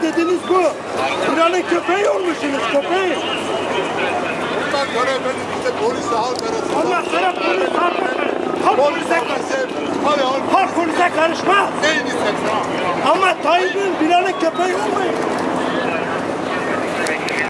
dediğiniz bu. Bilal'in köpeği olmuşsunuz, köpeği. Bundan sonra efendim işte polisle halk arasında... Allah sana polis halk polise karışmaz. Neyini istersen? Ama Tayyip'in Bilal'in köpeği olmayın.